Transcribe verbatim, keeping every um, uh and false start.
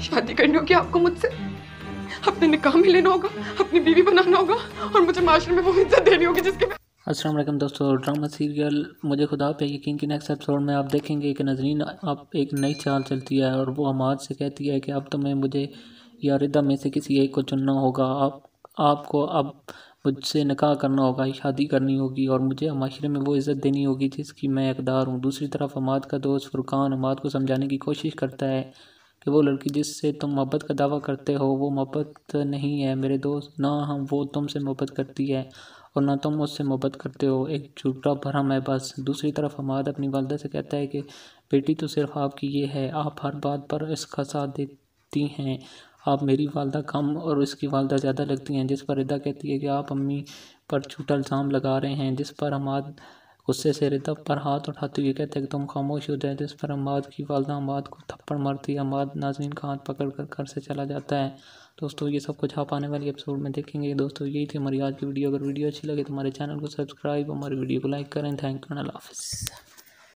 शादी करनी होगी आपको मुझसे, अपने निकाह में लेना होगा, अपनी बीवी बनाना होगा और मुझे माशरे में वो इज्जत देनी होगी जिसके। अस्सलाम वालेकुम दोस्तों, ड्रामा सीरियल मुझे खुदा पे यकीन के नेक्स्ट एपिसोड में आप देखेंगे कि नजरीन अब एक नई चाल चलती है और वो हमाद से कहती है कि अब तुम्हें मुझे या रिदा में से किसी एक को चुनना होगा। आप आपको अब मुझसे निकाह करना होगा, शादी करनी होगी और मुझे माशरे में वो इज़्ज़त देनी होगी जिसकी मैं हकदार हूँ। दूसरी तरफ हमाद का दोस्त फुरकान हमाद को समझाने की कोशिश करता है कि वो लड़की जिससे तुम मोहब्बत का दावा करते हो वो मोहब्बत नहीं है मेरे दोस्त, ना हम वो तुमसे मोहब्बत करती है और ना तुम उससे मोहब्बत करते हो, एक झूठा भरम है बस। दूसरी तरफ हमाद अपनी वालदा से कहता है कि बेटी तो सिर्फ आपकी ये है, आप हर बात पर इसका साथ देती हैं, आप मेरी वालदा कम और इसकी वालदा ज़्यादा लगती हैं। जिस पर रिदा कहती है कि आप अम्मी पर झूठा इल्ज़ाम लगा रहे हैं, जिस पर हमाद गुस्से से रिदा पर हाथ उठाते हुए कहते हैं कि तुम खामोश हो जाए, जिस पर हमाद की वालदा हमाद को थप्पड़ मारती है। हमाद नाज़रीन का हाथ पकड़ कर घर से चला जाता है। दोस्तों ये सब कुछ आप आने वाली एपिसोड में देखेंगे। दोस्तों यही थी हमारी आज की वीडियो। अगर वीडियो अच्छी लगे तो हमारे चैनल को सब्सक्राइब, हमारी वीडियो को लाइक करें। थैंक यू, अल्लाह हाफ़िज़।